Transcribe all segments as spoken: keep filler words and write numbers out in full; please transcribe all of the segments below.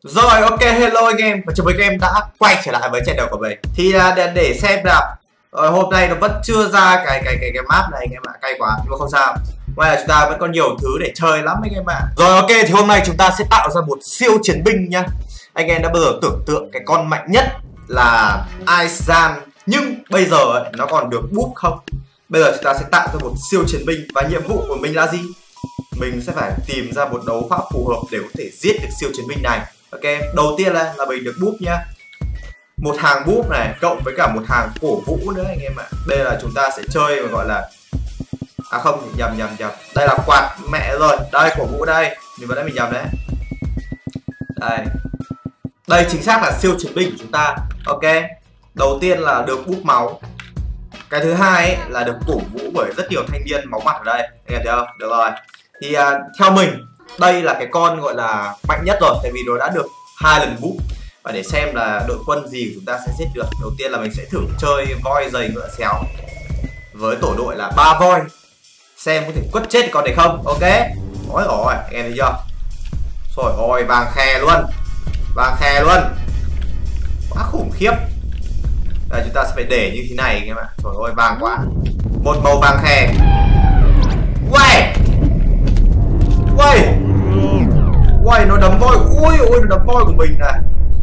Rồi, ok, hello anh em và chào mừng các em đã quay trở lại với channel của mình. Thì uh, để, để xem nào, uh, hôm nay nó vẫn chưa ra cái cái cái cái map này anh em ạ, cay quá nhưng mà không sao. Ngoài là chúng ta vẫn có nhiều thứ để chơi lắm anh em ạ. Rồi ok, thì hôm nay chúng ta sẽ tạo ra một siêu chiến binh nhá. Anh em đã bao giờ tưởng tượng cái con mạnh nhất là Aizan, nhưng bây giờ ấy, nó còn được búp không? Bây giờ chúng ta sẽ tạo ra một siêu chiến binh và nhiệm vụ của mình là gì? Mình sẽ phải tìm ra một đấu pháp phù hợp để có thể giết được siêu chiến binh này. Ok, đầu tiên là, là mình được búp nhá. Một hàng búp này cộng với cả một hàng cổ vũ nữa anh em ạ. Đây là chúng ta sẽ chơi mà gọi là à không, nhầm nhầm nhầm. Đây là quạt mẹ rồi. Đây cổ vũ đây. Nhưng mà đấy mình nhầm đấy. Đây. Đây chính xác là siêu chiến binh của chúng ta. Ok. Đầu tiên là được búp máu. Cái thứ hai ấy, là được cổ vũ bởi rất nhiều thanh niên máu mặt ở đây. Anh em thấy không? Được rồi. Thì uh, theo mình đây là cái con gọi là mạnh nhất rồi, tại vì nó đã được hai lần búp. Và để xem là đội quân gì chúng ta sẽ giết được. Đầu tiên là mình sẽ thử chơi voi giày ngựa xéo với tổ đội là ba voi, xem có thể quất chết con này không. Ok. Ôi ôi, anh em thấy chưa? Rồi ôi, vàng khè luôn, vàng khè luôn, quá khủng khiếp. Đây, chúng ta sẽ phải để như thế này anh em ạ. Trời ơi, vàng quá, một màu vàng khè. Uầy, uầy, uầy, nó đấm voi. Ui ui, nó đấm voi của mình này.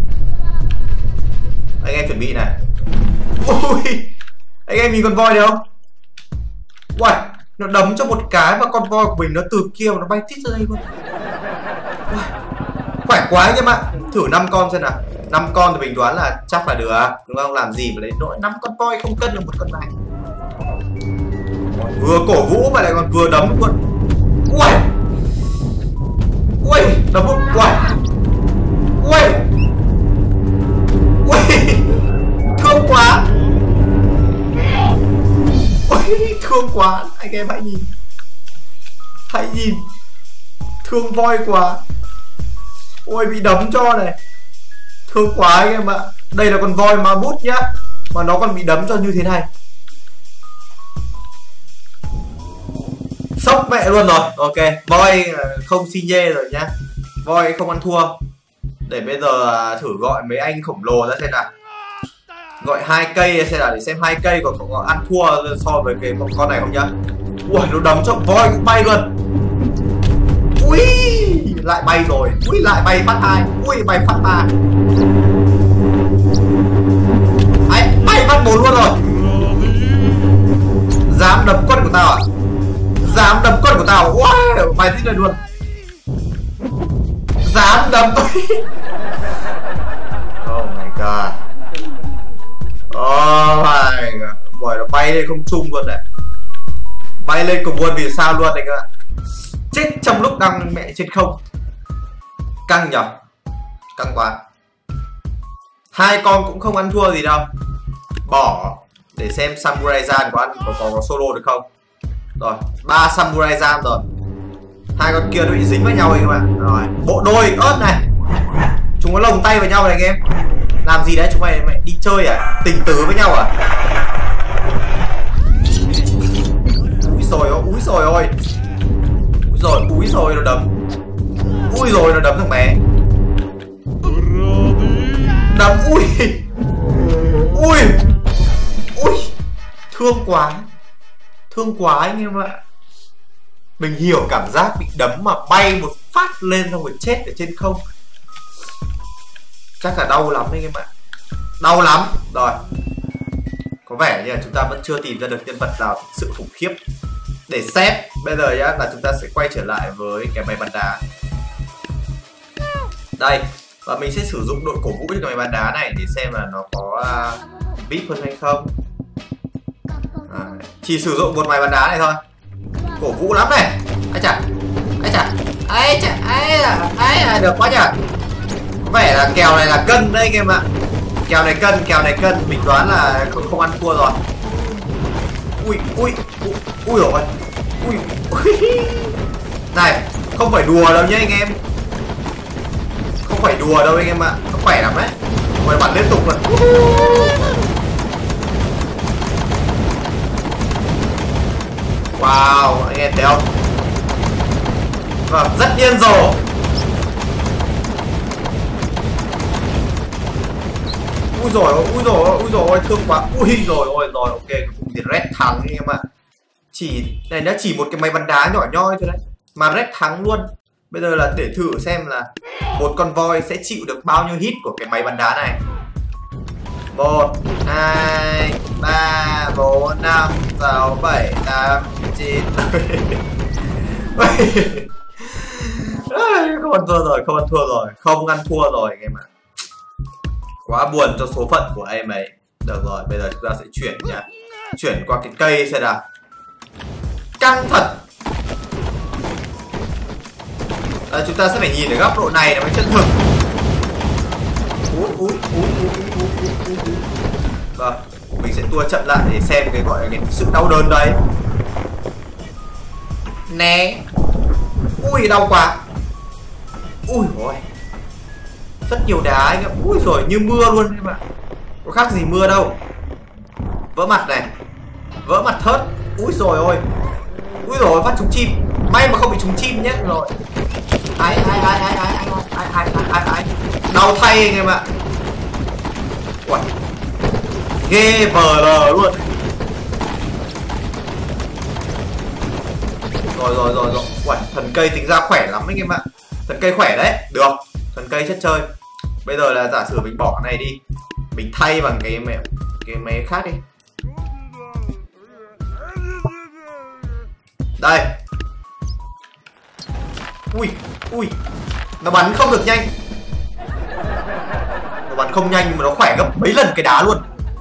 Anh em chuẩn bị này. Ui, anh em nhìn con voi được không? Uầy, nó đấm cho một cái và con voi của mình nó từ kia mà nó bay tít ra đây luôn. Uầy, khỏe quá anh em ạ. Thử năm con xem nào. Năm con thì mình đoán là chắc là được, đúng không? Làm gì mà lấy nỗi năm con voi không cân được một con này. Vừa cổ vũ mà lại còn vừa đấm luôn. Ui, ui, đấm một quả. Ui, ui, thương quá. Ui, thương quá. Anh em hãy nhìn, hãy nhìn, thương voi quá. Ôi, bị đấm cho này, thương quá anh em ạ. Đây là con voi ma bút nhá, mà nó còn bị đấm cho như thế này. Sốc mẹ luôn rồi. Ok, voi không xi nhê rồi nhá, voi không ăn thua. Để bây giờ thử gọi mấy anh khổng lồ ra xem nào. Gọi hai cây xem nào, để xem hai cây có, có, có ăn thua so với cái con này không nhá. Ui, nó đấm cho voi cũng bay luôn. Ui, lại bay rồi. Ui, lại bay phát hai. Ui, bay phát ba. Ấy, bay phát bốn luôn rồi. Dám đấm quân của tao à? Dám đấm quân của tao. Wow, bay thích này luôn. Dám đấm. Oh my god. Oh my god. Bởi nó bay lên không trung luôn này. Bay lên cùng luôn vì sao luôn này các bạn. Chết trong lúc đang mẹ trên không. Căng nhở. Căng quá. Hai con cũng không ăn thua gì đâu. Bỏ. Để xem Samurai Gian có ăn có, có, có solo được không. Rồi, ba Samurai Gian rồi. Hai con kia nó bị dính với nhau rồi các bạn. Rồi, bộ đôi ớt này. Chúng có lồng tay vào nhau này anh em. Làm gì đấy, chúng mày mày đi chơi à? Tình tứ với nhau à? Úi rồi ôi, úi rồi ôi. Úi rồi, úi rồi nó đấm. Úi rồi nó đấm thằng bé. Đấm, ui. Ui. Ui. Thương quá. Thương quá anh em ạ. Mình hiểu cảm giác bị đấm mà bay một phát lên xong rồi chết ở trên không. Chắc là đau lắm anh em ạ. Đau lắm. Rồi, có vẻ như là chúng ta vẫn chưa tìm ra được nhân vật nào thực sự khủng khiếp để xếp. Bây giờ nhá, là chúng ta sẽ quay trở lại với cái máy bắn đá. Đây, và mình sẽ sử dụng đội cổ vũ cho cái máy bắn đá này để xem là nó có uh, vê i pê hơn hay không. À, chỉ sử dụng một máy bắn đá này thôi. Cổ vũ lắm này. Ai chà, ai chà, ai chà, ai là, ai là được quá nhỉ. Có vẻ là kèo này là cân đấy anh em ạ. Kèo này cân, kèo này cân. Mình đoán là không, không ăn thua rồi. Ui, ui, ui, ui rồi. Ui, ui. Này, không phải đùa đâu nhá anh em. Không phải đùa đâu anh em ạ. Nó khỏe lắm đấy. Rồi bắn liên tục rồi. Wow, anh em thấy không? Vâng, rất điên rồ. ui rồi ui rồi ui rồi thương quá, ui rồi ôi rồi ok cùng thì Red thắng anh em ạ. Chỉ này nó chỉ một cái máy bắn đá nhỏ nhoi thôi đấy mà Red thắng luôn. Bây giờ là để thử xem là một con voi sẽ chịu được bao nhiêu hit của cái máy bắn đá này. Một hai ba bốn năm sáu bảy tám chín. Không ăn thua rồi, không ăn thua rồi, không ăn thua rồi anh em ạ. Quá buồn cho số phận của em ấy. Được rồi, bây giờ chúng ta sẽ chuyển nhá. Chuyển qua cái cây xem nào. Căng thật. À, chúng ta sẽ phải nhìn ở góc độ này là mới chân thực. Úi, úi, úi, úi, úi, úi, úi. Vâng, mình sẽ tua chậm lại để xem cái gọi là cái sự đau đớn đấy. Nè. Ui, đau quá. Ui ôi, rất nhiều đá anh ạ. Ui rồi như mưa luôn em ạ. Có khác gì mưa đâu. Vỡ mặt này, vỡ mặt thớt. Ui rồi ôi, ui rồi phát trúng chim. May mà không bị trúng chim nhé. Rồi ai ai ai ai ai ai ai ai ai ai đau thay anh em ạ. Ui ghê vờ lờ luôn. Rồi rồi rồi rồi. Ui thần cây tính ra khỏe lắm anh em ạ. Thần cây khỏe đấy, được. Thần cây chất chơi. Bây giờ là giả sử mình bỏ cái này đi, mình thay bằng cái mẹ cái máy khác đi. Đây. Ui, ui. Nó bắn không được nhanh. Nó bắn không nhanh nhưng mà nó khỏe gấp mấy lần cái đá luôn.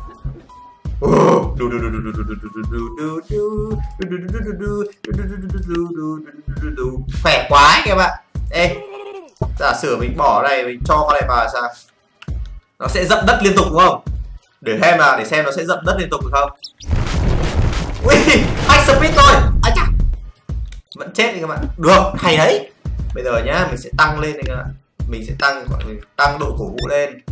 Khỏe quá anh em ạ. Ê, giả sử mình bỏ này, mình cho con này vào sao? Nó sẽ dậm đất liên tục đúng không? Để xem nào, để xem nó sẽ dậm đất liên tục được không? Ui, hai speed thôi. À chà. Vẫn chết anh các bạn. Được, hay đấy. Bây giờ nhá, mình sẽ tăng lên anh các bạn. Mình sẽ tăng gọi mình tăng độ cổ vũ lên.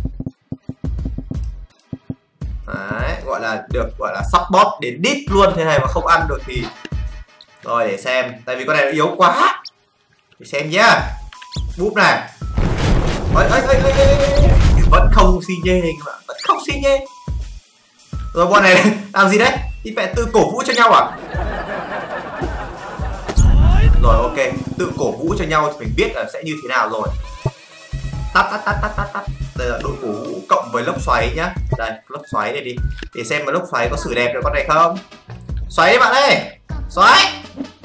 Đấy, gọi là được gọi là support đến đít luôn thế này mà không ăn được thì. Rồi để xem, tại vì con này nó yếu quá. Để xem nhá. Búp này. Ôi, ôi, ôi, ôi, ôi. Vẫn không xi nhê các bạn, vẫn không xi nhê. Rồi bọn này làm gì đấy? Thì mẹ tự cổ vũ cho nhau à? Rồi ok, tự cổ vũ cho nhau thì mình biết là sẽ như thế nào rồi. Tắt tắt tắt tắt tắt tắt. Đây là đội cổ vũ cộng với lốc xoáy nhá. Đây, lốc xoáy này đi. Để xem mà lốc xoáy có xử đẹp được con này không. Xoáy đấy bạn ơi. Xoáy.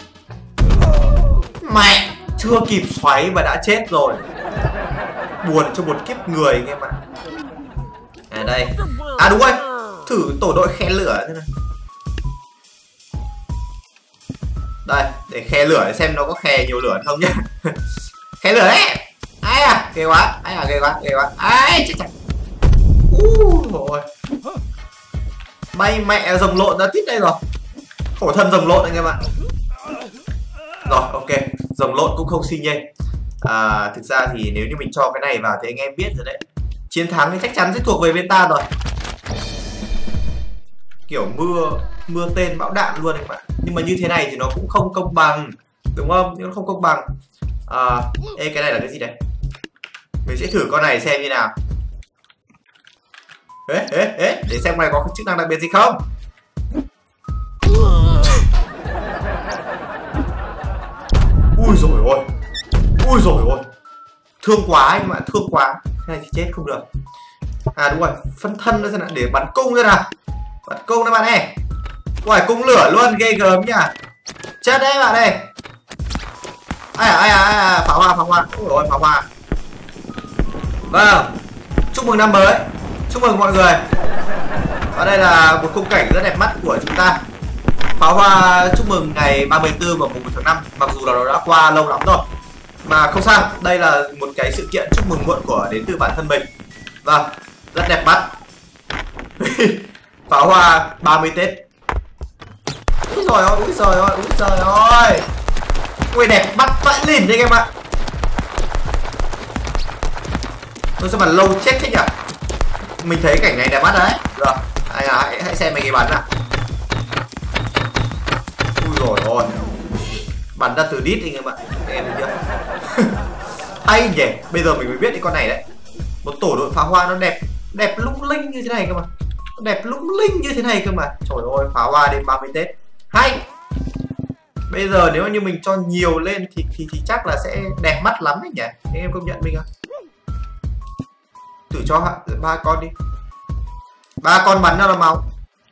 Mẹ, chưa kịp xoáy mà đã chết rồi. Buồn cho một kiếp người anh em ạ. À đây. À đúng rồi. Thử tổ đội khe lửa thế này. Đây, để khe lửa để xem nó có khe nhiều lửa không nhá. Khe lửa đấy. Ai à, ghê quá. Ai à, ghê quá, ghê quá. Ai chết chặt. Úi rồi. Bay mẹ rồng lộn ra tít đây rồi. Khổ thân rồng lộn anh em ạ. Rồi ok, rồng lộn cũng không xi nhê. À, thực ra thì nếu như mình cho cái này vào thì anh em biết rồi đấy. Chiến thắng thì chắc chắn sẽ thuộc về bên ta rồi. Kiểu mưa mưa tên bão đạn luôn anh bạn. Nhưng mà như thế này thì nó cũng không công bằng, đúng không? Nhưng nó không công bằng. À, ê cái này là cái gì đấy? Mình sẽ thử con này xem như nào. Ê, ê, ê, để xem này có chức năng đặc biệt gì không. Ui rồi ôi. Ui rồi ôi. Thương quá anh bạn, thương quá. Cái này thì chết không được. À đúng rồi, phân thân nữa xem nào, để bắn cung ra nào. Bắn cung đấy bạn ơi. Ui, cung lửa luôn, ghê gớm nhá. Chết đấy bạn ơi. Ai à, ai à, ai à, pháo hoa, pháo hoa. Ui rồi, pháo hoa. Vâng, chúc mừng năm mới. Chúc mừng mọi người. Và đây là một khung cảnh rất đẹp mắt của chúng ta. Pháo hoa chúc mừng ngày ba mươi tư và mùng một tháng năm. Mặc dù là nó đã qua lâu lắm rồi, mà không sao, đây là một cái sự kiện chúc mừng muộn của đến từ bản thân mình. Vâng, rất đẹp mắt. Pháo hoa ba mươi Tết. Úi giời ơi, úi giời ơi, úi giời ơi. Ui đẹp mắt vãi lìn đấy anh em ạ. Tôi sao mà lâu chết thế nhỉ? Mình thấy cảnh này đẹp mắt đấy. Rồi, hãy, hãy, hãy xem mấy cái bắn nào. Ui rồi ôi. Bắn ra từ đít anh em ạ. Em thấy chưa? Hay nhỉ. Bây giờ mình mới biết cái con này đấy. Một tổ đội pháo hoa nó đẹp đẹp lung linh như thế này cơ mà, đẹp lung linh như thế này cơ mà. Trời ơi, pháo hoa đêm ba mươi Tết hay. Bây giờ nếu như mình cho nhiều lên thì thì, thì chắc là sẽ đẹp mắt lắm đấy nhỉ, anh em công nhận mình à? Thử cho ba con đi, ba con bắn ra là máu.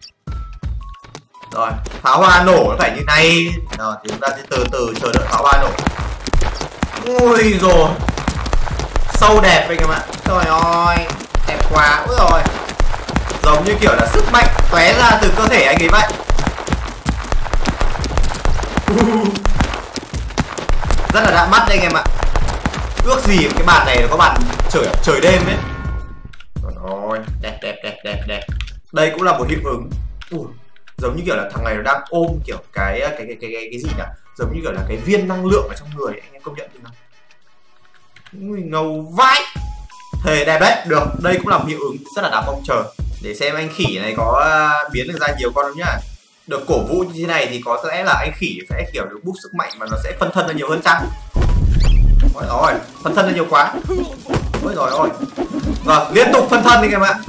Rồi pháo hoa nổ nó phải như này. Rồi thì chúng ta sẽ từ từ chờ đợi pháo hoa nổ. Ui rồi, sâu đẹp anh em ạ. Trời ơi, đẹp quá. Úi rồi, giống như kiểu là sức mạnh tóe ra từ cơ thể anh ấy vậy. Rất là đã mắt đây anh em ạ. Ước gì cái bàn này nó có bàn trời trời đêm ấy. Rồi, đẹp đẹp đẹp đẹp đẹp. Đây cũng là một hiệu ứng. Ui, giống như kiểu là thằng này nó đang ôm kiểu cái cái cái cái cái, cái gì nhỉ? Giống như kiểu là cái viên năng lượng ở trong người, anh em công nhận không? Ui, ngầu vãi. Thề đẹp đấy, được. Đây cũng là một hiệu ứng rất là đáng mong chờ. Để xem anh khỉ này có biến được ra nhiều con không nhá. Được cổ vũ như thế này thì có lẽ là anh khỉ sẽ kiểu được boost sức mạnh mà nó sẽ phân thân ra nhiều hơn chăng? Ôi rồi, phân thân ra nhiều quá. Ôi rồi ôi. Rồi, liên tục phân thân đi em ạ.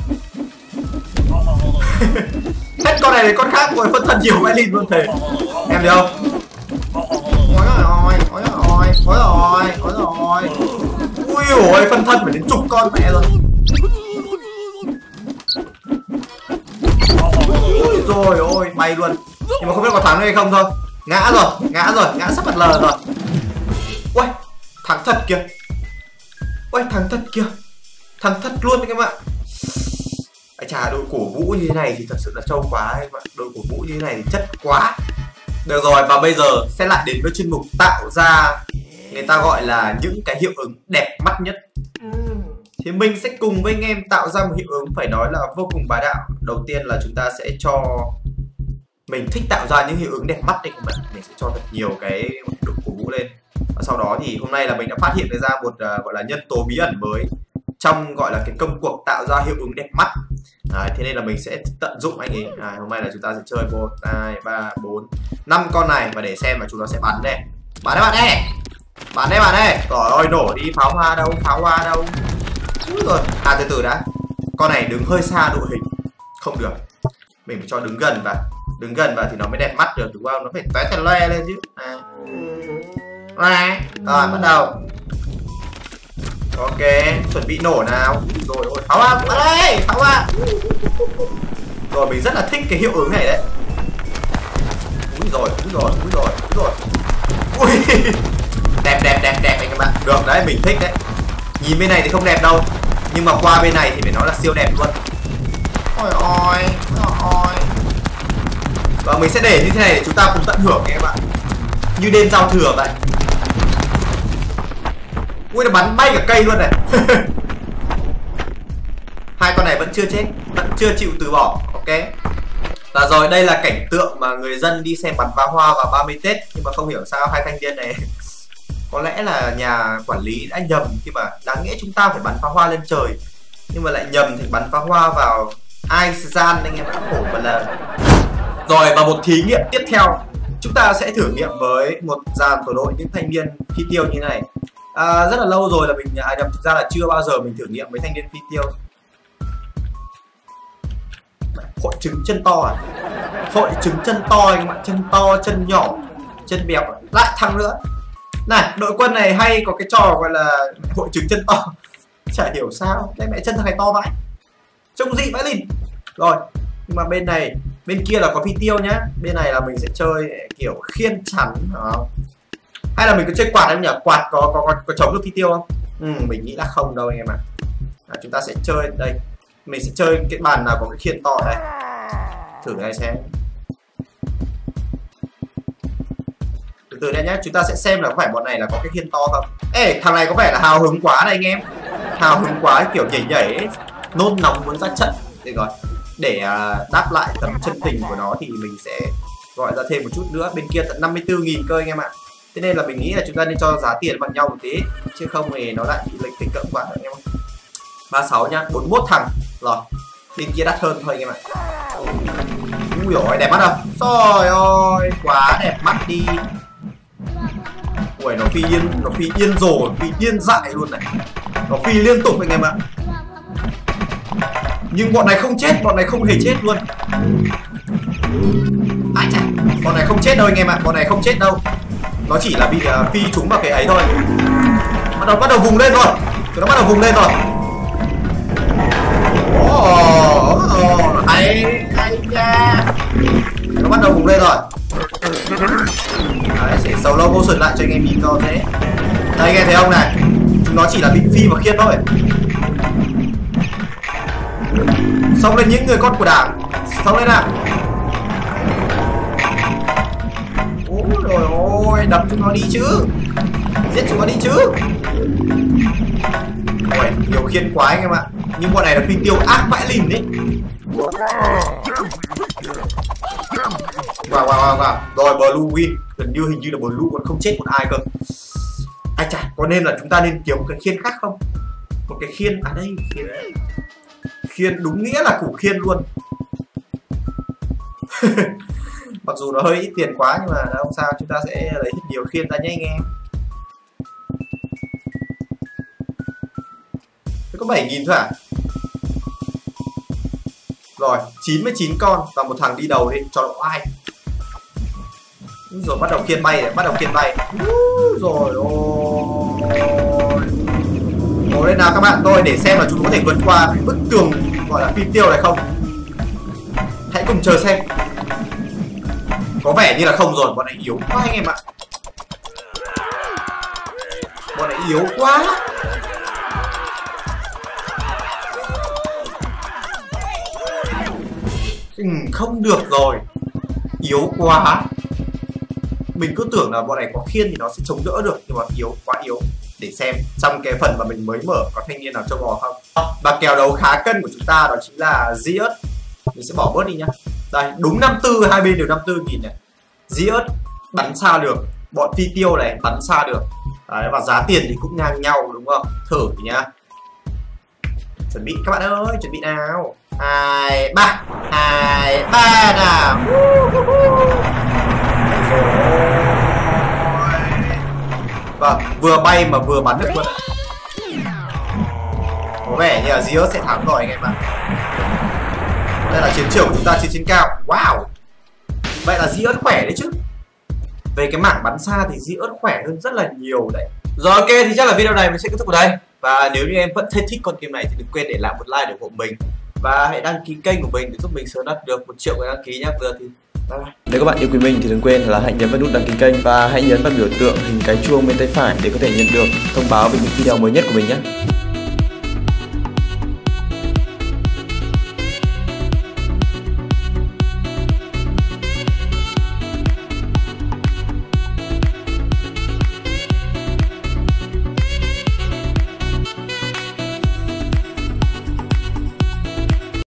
Hết con này đến con khác rồi phân thân nhiều mãi lên luôn thề. Em thấy không? Ôi rồi, ôi rồi, ôi rồi, ôi rồi. Ui ôi, phân thân phải đến chục con mẹ rồi. Ui rồi ôi, bay luôn. Nhưng mà không biết có thắng hay không thôi. Ngã rồi, ngã rồi, ngã sắp bật lờ rồi. Ui, thắng thật kìa. Ui, thắng thật kìa. Thắng thật luôn đấy các bạn. Ai chà, đội cổ vũ như thế này thì thật sự là trâu quá các bạn. Đội cổ vũ như thế này thì chất quá. Được rồi, và bây giờ sẽ lại đến với chuyên mục tạo ra, người ta gọi là những cái hiệu ứng đẹp mắt nhất. Thì mình sẽ cùng với anh em tạo ra một hiệu ứng phải nói là vô cùng bá đạo. Đầu tiên là chúng ta sẽ cho, mình thích tạo ra những hiệu ứng đẹp mắt đấy các bạn. Mình sẽ cho thật nhiều cái độ cổ vũ lên. Và sau đó thì hôm nay là mình đã phát hiện ra một uh, gọi là nhân tố bí ẩn mới trong gọi là cái công cuộc tạo ra hiệu ứng đẹp mắt. Đấy, thế nên là mình sẽ tận dụng anh ấy. À, hôm nay là chúng ta sẽ chơi một, hai, ba, bốn, năm con này và để xem là chúng nó sẽ bắn đây. Bắn đấy bạn ơi. Bắn đấy bạn ơi. Trời ơi, nổ đi, pháo hoa đâu, pháo hoa đâu. Úi rồi. À từ từ đã. Con này đứng hơi xa đội hình. Không được. Mình phải cho đứng gần vào. Đứng gần vào thì nó mới đẹp mắt được đúng không? Nó phải tóe tè loe lên chứ. À. Rồi, bắt đầu. Ok, chuẩn bị nổ nào. Rồi ôi, pháo hoa, bắn đây, pháo hoa. Rồi mình rất là thích cái hiệu ứng này đấy. Úi rồi, úi rồi, úi rồi, úi rồi. Ui. Đẹp đẹp đẹp đẹp anh các bạn. Được đấy, mình thích đấy. Nhìn bên này thì không đẹp đâu, nhưng mà qua bên này thì phải nói là siêu đẹp luôn. Ôi ôi, ôi. Và mình sẽ để như thế này để chúng ta cùng tận hưởng các bạn. Như đêm giao thừa vậy. Ui, nó bắn bay cả cây luôn này. Hai con này vẫn chưa chết, vẫn chưa chịu từ bỏ. Ok. Và rồi đây là cảnh tượng mà người dân đi xem bắn pháo hoa vào ba mươi Tết. Nhưng mà không hiểu sao hai thanh niên này có lẽ là nhà quản lý đã nhầm khi mà đáng nghĩa chúng ta phải bắn pháo hoa lên trời, nhưng mà lại nhầm thành bắn pháo hoa vào ai gian anh em ạ, khổ mà là. Rồi và một thí nghiệm tiếp theo, chúng ta sẽ thử nghiệm với một dàn tổ đội những thanh niên phi tiêu như thế này. À, rất là lâu rồi là mình, à, thực ra là chưa bao giờ mình thử nghiệm với thanh niên phi tiêu. Hội trứng chân to à? Hội trứng chân to anh bạn, chân to, chân nhỏ, chân bẹp, lại thằng nữa. Này, đội quân này hay có cái trò gọi là hội trứng chân to. Chả hiểu sao, cái mẹ chân thằng này to vãi. Trông dị vãi lìn. Rồi, nhưng mà bên này, bên kia là có phi tiêu nhá. Bên này là mình sẽ chơi kiểu khiên chắn, không? Hay là mình cứ chơi quạt em nhỉ? Quạt có có có, có chống được phi tiêu không? Ừ, mình nghĩ là không đâu anh em ạ. À, chúng ta sẽ chơi đây. Mình sẽ chơi cái bàn nào có cái khiên to đây. Thử ngay xem. Từ từ đây nhé, chúng ta sẽ xem là có phải bọn này là có cái khiên to không. Ê, thằng này có vẻ là hào hứng quá này anh em. Hào hứng quá, kiểu nhảy nhảy ấy. Nôn nóng muốn ra trận. Để rồi, để uh, đáp lại tấm chân tình của nó thì mình sẽ gọi ra thêm một chút nữa. Bên kia tận năm mươi tư nghìn cơ anh em ạ. Thế nên là mình nghĩ là chúng ta nên cho giá tiền bằng nhau một tí, chứ không thì nó lại bị lệch tính cỡ quá anh em. ba mươi sáu nhá, bốn mươi mốt thằng. Rồi, bên kia đắt hơn thôi anh em ạ. Ui dồi, đẹp mắt không? Trời ơi, quá đẹp mắt đi. Ui, nó phi yên, nó phi yên rồi, phi yên dại luôn này. Nó phi liên tục anh em ạ. Nhưng bọn này không chết, bọn này không hề chết luôn. Ai chà, bọn này không chết đâu anh em ạ, bọn này không chết đâu. Nó chỉ là bị uh, phi trúng vào cái ấy thôi. Bắt đầu bắt đầu vùng lên rồi. Nó bắt đầu vùng lên rồi. Ồ, oh, hay hay nha. Nó bắt đầu vùng lên rồi. Đấy, sẽ solo motion lại cho anh em nhìn cho thế. Đây anh em thấy không này, chúng nó chỉ là bị phi và khiên thôi. Xông lên những người con của đảng, xông lên nào. Ôi rồi ôi, đập chúng nó đi chứ, giết chúng nó đi chứ. Ôi, nhiều khiên quá anh em ạ. Nhưng bọn này là phi tiêu ác vãi lìn đấy. Wow, wow, wow, wow. Rồi Blue win. Gần như hình như là Blue còn không chết một ai cơ. Ai chả, có nên là chúng ta nên kiếm một cái khiên khác không? Một cái khiên, à đây, khiên khiên đúng nghĩa là củ khiên luôn. Mặc dù nó hơi ít tiền quá nhưng mà không sao, chúng ta sẽ lấy thật nhiều khiên ra nhé anh em. Thế có bảy nghìn thôi à? Rồi, chín mươi chín con và một thằng đi đầu đi cho nó oai. Rồi bắt đầu khiên bay này, bắt đầu khiên bay. Rồi ôi. Ồ đây nào các bạn, tôi để xem là chúng có thể vượt qua cái bức tường gọi là phi tiêu này không. Hãy cùng chờ xem. Có vẻ như là không rồi, bọn này yếu quá anh em ạ. Bọn này yếu quá. Ừ, không được rồi. Yếu quá. Mình cứ tưởng là bọn này có khiên thì nó sẽ chống đỡ được, nhưng mà yếu, quá yếu. Để xem trong cái phần mà mình mới mở có thanh niên nào cho bò không. Và kèo đấu khá cân của chúng ta đó chính là Zeus. Mình sẽ bỏ bớt đi nhá. Đây, đúng năm mươi tư, hai bên đều năm mươi tư nghìn này. Zeus bắn xa được, bọn phi tiêu này bắn xa được. Đấy, và giá tiền thì cũng ngang nhau đúng không? Thử nhá. Chuẩn bị các bạn ơi, chuẩn bị nào. Hai, ba, hai, ba nào. Vâng, vừa bay mà vừa bắn được luôn. Có vẻ như là Zeus sẽ thắng rồi anh em ạ. Đây là chiến trường của chúng ta trên trên cao. Wow. Vậy là Zeus khỏe đấy chứ. Về cái mảng bắn xa thì Zeus khỏe hơn rất là nhiều đấy. Rồi ok, thì chắc là video này mình sẽ kết thúc ở đây. Và nếu như em vẫn thấy thích con game này thì đừng quên để lại một like để ủng hộ mình. Và hãy đăng ký kênh của mình để giúp mình sớm đạt được một triệu người đăng ký nhé. Giờ thì bye bye. Nếu các bạn yêu quý mình thì đừng quên là hãy nhấn vào nút đăng ký kênh và hãy nhấn vào biểu tượng hình cái chuông bên tay phải để có thể nhận được thông báo về những video mới nhất của mình nhé.